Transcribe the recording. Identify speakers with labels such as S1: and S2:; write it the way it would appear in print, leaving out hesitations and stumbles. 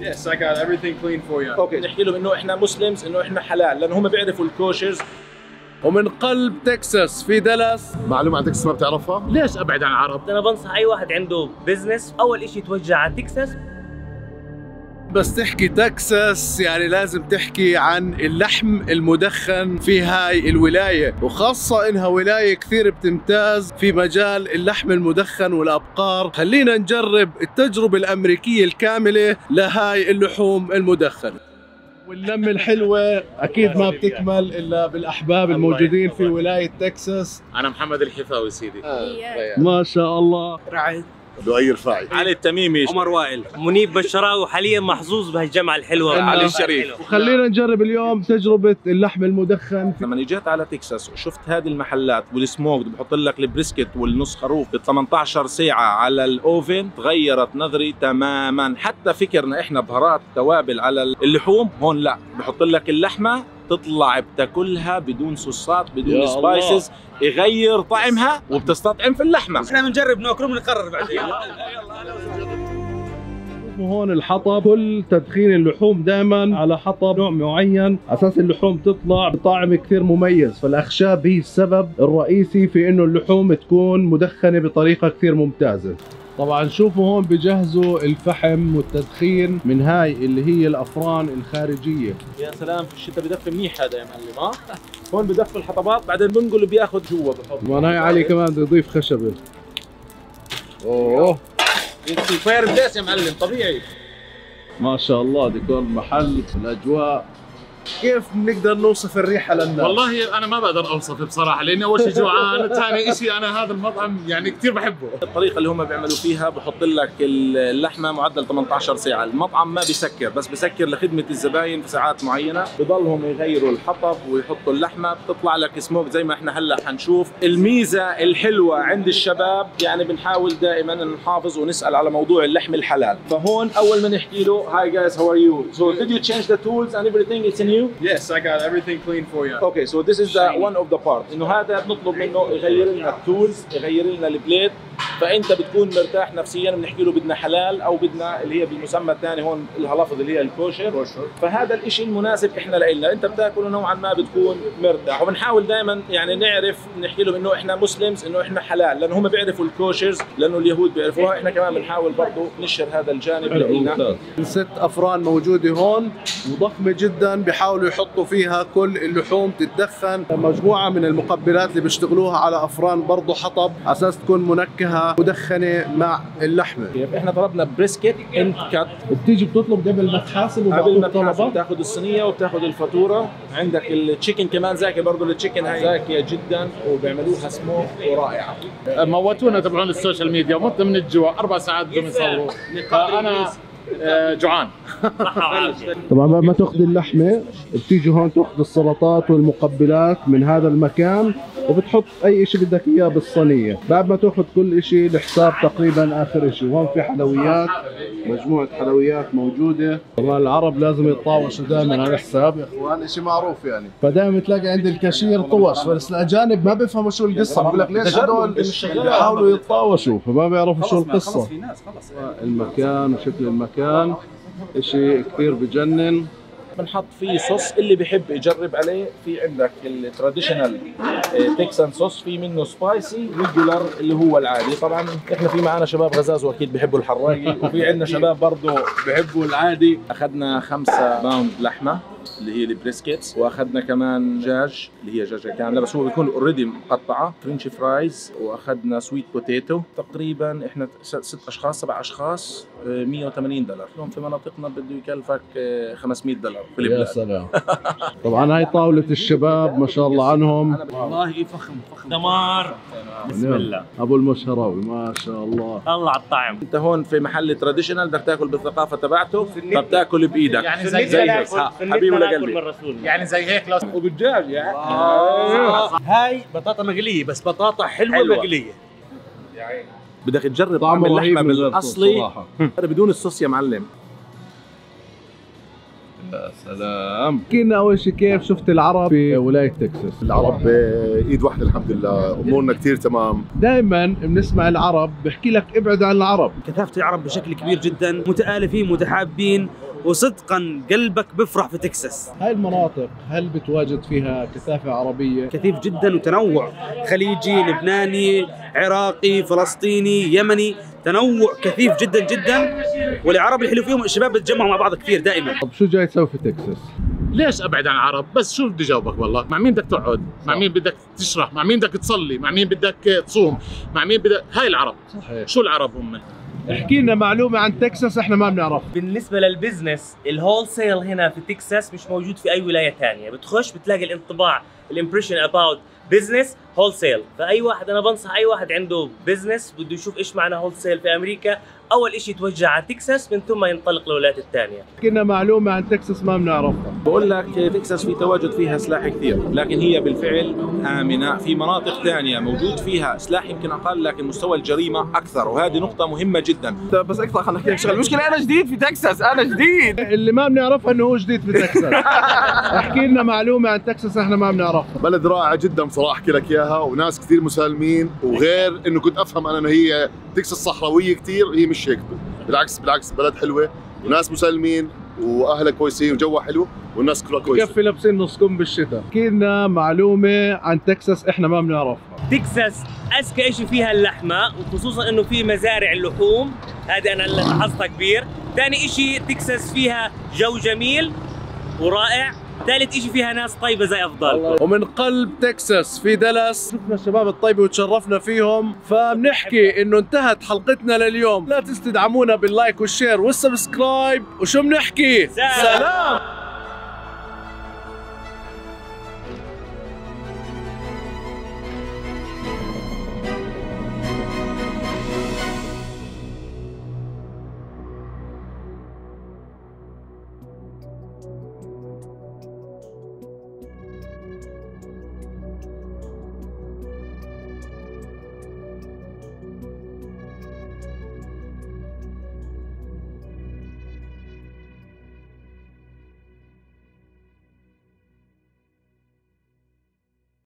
S1: Yes, I got everything clean for you.
S2: اوكي نحكي لهم انه احنا مسلمز، انه احنا حلال، لانه هم بيعرفوا الكوشرز.
S3: ومن قلب تكساس في دالاس.
S4: معلومة عن تكساس ما بتعرفها؟
S5: ليش ابعد عن العرب؟
S6: انا بنصح اي واحد عنده بزنس اول شيء يتوجه على تكساس.
S3: بس تحكي تكساس يعني لازم تحكي عن اللحم المدخن في هاي الولاية، وخاصة انها ولاية كثير بتمتاز في مجال اللحم المدخن والابقار. خلينا نجرب التجربة الامريكية الكاملة لهاي اللحوم المدخنة. واللمة الحلوة اكيد ما بتكمل الا بالاحباب الموجودين في ولاية تكساس.
S5: انا محمد الحفاوي سيدي.
S3: ما شاء الله.
S6: رعد،
S4: لؤي رفاعي،
S2: علي التميمي،
S6: عمر وائل، منيب بشراوي، وحاليا محظوظ بهالجامعة الحلوة
S2: علي الشريف.
S3: وخلينا نجرب اليوم تجربة اللحم المدخن.
S2: لما اجيت على تكساس وشفت هذه المحلات والسموك بحط لك البريسكت والنص خروف ب 18 ساعة على الاوفن، تغيرت نظري تماما. حتى فكرنا احنا بهارات توابل على اللحوم، هون لا، بحط لك اللحمة تطلع بتاكلها بدون صوصات بدون سبايسز، يغير طعمها وبتستطعم في اللحمة.
S6: احنا بنجرب ناكل وبنقرر بعدين.
S3: هون الحطب، كل تدخين اللحوم دائما على حطب نوع معين، اساس اللحوم تطلع بطعم كثير مميز. فالاخشاب هي السبب الرئيسي في انه اللحوم تكون مدخنه بطريقه كثير ممتازه. طبعا شوفوا هون بجهزوا الفحم والتدخين من هاي اللي هي الافران الخارجيه.
S2: يا سلام، في الشتاء بدفي منيح هذا يا معلم. هون بدفي الحطبات بعدين بنقل بياخذ جوا بحط.
S3: كمان هاي علي كمان بده يضيف خشبه. اوه
S2: فاير بليس يا معلم، طبيعي.
S3: ما شاء الله ديكور المحل، الاجواء. كيف بنقدر نوصف الريحه للناس؟
S5: والله انا ما بقدر اوصف بصراحه، لاني اول شيء جوعان، ثاني شيء انا هذا المطعم يعني كثير بحبه.
S2: الطريقه اللي هم بيعملوا فيها بحط لك اللحمه معدل 18 ساعه، المطعم ما بيسكر، بس بيسكر لخدمه الزباين في ساعات معينه. بضلهم يغيروا الحطب ويحطوا اللحمه، بتطلع لك سموك زي ما احنا هلا حنشوف. الميزه الحلوه عند الشباب يعني بنحاول دائما نحافظ ونسال على موضوع اللحم الحلال. فهون اول ما نحكي له هاي جايز هاو ار يو، سو did you change the tools and everything it's new?
S1: Yes, I got everything clean for you.
S2: Okay, so this is the one of the part. انه هذا بنطلب منه يغير لنا التولز، يغير لنا البليد، فانت بتكون مرتاح نفسيا. بنحكي له بدنا حلال او بدنا اللي هي بالمسمى الثاني هون الهلفظ اللي هي الكوشر. فهذا الشيء المناسب احنا لنا، انت بتاكله نوعا ما بتكون مرتاح. وبنحاول دائما يعني نعرف نحكي لهم انه احنا مسلمز، انه احنا حلال، لانه هم بيعرفوا الكوشرز، لانه اليهود بيعرفوها. احنا كمان بنحاول برضه نشر هذا الجانب لنا.
S3: 6 افران موجوده هون وضخمه جدا، بيحاولوا يحطوا فيها كل اللحوم تتدخن. مجموعه من المقبلات اللي بيشتغلوها على افران برضه حطب، اساس تكون منكهه مدخنه مع اللحمه.
S2: احنا طلبنا بريسكت اند كات.
S3: بتيجي بتطلب قبل ما تحاسب
S2: قبل ما
S3: وبعطوك طلبات،
S2: بتاخذ الصينيه وبتاخذ الفاتوره. عندك التشيكن كمان زاكي، برضه التشيكن هاي زاكيه جدا وبيعملوها سموك ورائعه.
S5: موتونا تبعون السوشيال ميديا، مت من الجوع 4 ساعات بدهم يصوروا، فانا جوعان.
S3: طبعا بعد ما تاخذ اللحمه بتيجي هون تاخذ السلطات والمقبلات من هذا المكان، وبتحط اي شيء بدك اياه بالصينيه. بعد ما تاخذ كل شيء الحساب تقريبا اخر شيء. وهون في حلويات، مجموعه حلويات موجوده. طبعا العرب لازم يتطاوشوا دائما على الحساب يا اخوان، شيء معروف يعني. فدائما تلاقي عند الكاشير طوش، بس الاجانب ما بيفهموا شو القصه، بقول لك ليش هدول بيحاولوا يتطاوشوا، فما بيعرفوا شو القصه. المكان وشكل المكان شيء كثير بجنن.
S2: بنحط فيه صوص، اللي بيحب يجرب عليه. في عندك التراديشنال تكسان صوص، في منه سبايسي ريجولار اللي هو العادي. طبعا احنا في معنا شباب غزاز واكيد بيحبوا الحراقي، وفي عندنا شباب برضه بيحبوا العادي. اخذنا 5 باوند لحمه اللي هي البريسكيتس، واخذنا كمان دجاج اللي هي دجاجه كامله، بس هو بيكون اوريدي مقطعه، فرنش فرايز، واخذنا سويت بوتيتو. تقريبا احنا 6 اشخاص 7 اشخاص، $180. اليوم في مناطقنا بده يكلفك $500 في البلاد.
S3: يا سلام. طبعا هاي طاوله الشباب ما شاء الله عنهم،
S6: والله فخم دمار. بسم الله.
S3: ابو المشهراوي ما شاء الله.
S6: الله على الطعم.
S2: انت هون في محل تراديشنال بدك تاكل بالثقافه تبعته، فبتاكل بايدك
S5: يعني
S2: زي هيك. حبيبي لقلبي،
S5: يعني زي هيك لو
S2: وبالدجاج يعني.
S6: هاي بطاطا مقليه، بس بطاطا حلوه مقليه.
S2: بدك تجرب
S3: طعم
S2: طعم
S3: رهيب
S2: اللحمه
S3: من غير
S2: بالاصلي
S3: صراحة.
S2: بدون الصوص يا معلم.
S3: يا سلام. كنا اول شيء كيف شفت العرب في ولايه تكساس؟
S4: العرب ايد واحده الحمد لله، امورنا كثير تمام.
S3: دائما بنسمع العرب بحكي لك ابعد عن العرب.
S6: كثافه العرب بشكل كبير جدا، متآلفين متحابين، وصدقا قلبك بفرح في تكساس.
S3: هاي المناطق هل بتواجد فيها كثافة عربية؟
S6: كثيف جدا وتنوع، خليجي، لبناني، عراقي، فلسطيني، يمني، تنوع كثيف جدا جدا. والعرب الحلو فيهم الشباب بتجمعوا مع بعض كثير دائما.
S3: طب شو جاي تسوي في تكساس؟
S5: ليش ابعد عن العرب؟ بس شو بدي جاوبك والله، مع مين بدك تقعد؟ مع مين بدك تشرح؟ مع مين بدك تصلي؟ مع مين بدك تصوم؟ مع مين بدك هاي العرب.
S3: صحيح.
S5: شو العرب هم؟
S3: احكي لنا معلومة عن تكساس احنا ما بنعرفها.
S7: بالنسبة للبزنس الهول سيل هنا في تكساس مش موجود في أي ولاية ثانية، بتخش بتلاقي الانطباع الامبريشن اباوت بزنس هول سيل. فأي واحد أنا بنصح أي واحد عنده بزنس بده يشوف إيش معنى هول سيل في أمريكا، أول إشي يتوجه على تكساس من ثم ينطلق للولايات الثانية.
S3: احكي لنا معلومة عن تكساس ما بنعرفها.
S2: بقول لك تكساس في تواجد فيها سلاح كثير، لكن هي بالفعل آمنة. في مناطق ثانية موجود فيها سلاح يمكن أقل لكن مستوى الجريمة أكثر، وهذه نقطة مهمة جدا.
S8: بس اقطع خليني احكي لك شغله، المشكله انا جديد في تكساس، انا جديد.
S3: اللي ما بنعرفها انه هو جديد في تكساس. احكي لنا معلومة عن تكساس احنا ما بنعرفها.
S4: بلد رائع جدا بصراحه احكي لك اياها، وناس كثير مسالمين، وغير انه كنت افهم انا انه هي تكساس صحراويه كثير، هي مش هيك. بالعكس بلد حلوه وناس مسالمين واهلها كويسين وجوها حلو والناس كلها كويسه.
S3: كفي لابسين نص كم بالشتاء. احكي لنا معلومة عن تكساس احنا ما بنعرفها.
S7: تكساس أذكى إشي فيها اللحمة، وخصوصا إنه في مزارع اللحوم، هذا أنا اللي لاحظتها كبير. ثاني إشي تكساس فيها جو جميل ورائع. ثالث إشي فيها ناس طيبة زي أفضل.
S3: ومن قلب تكساس في دالاس شفنا الشباب الطيبة وتشرفنا فيهم، فبنحكي انه انتهت حلقتنا لليوم. لا تنسوا تدعمونا باللايك والشير والسبسكرايب، وشو بنحكي؟
S7: سلام.